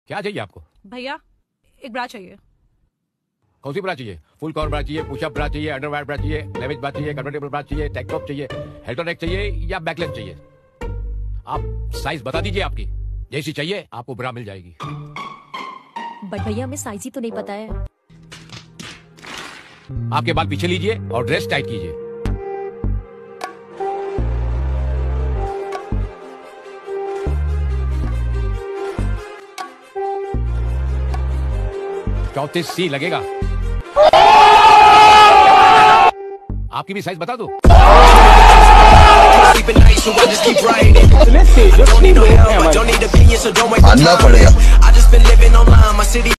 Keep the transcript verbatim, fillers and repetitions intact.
क्या चाहिए आपको? भैया एक ब्रा चाहिए। कौन सी ब्रा चाहिए? फुल कॉर्न ब्रा चाहिए, पुशअप ब्रा चाहिए, अंडरवायर ब्रा चाहिए, लेविज ब्रा चाहिए, कंफर्टेबल ब्रा चाहिए, टैंक टॉप चाहिए, हेल्टोनेक चाहिए या बैकलेस चाहिए? आप साइज बता दीजिए आपकी, जैसी चाहिए आपको ब्रा मिल जाएगी। बट भैया हमें साइज ही तो नहीं पता है। आपके बाल पीछे लीजिए और ड्रेस टाइट कीजिए। चौतीस सी लगेगा। आपकी भी साइज बता दो। आना पड़ेगा।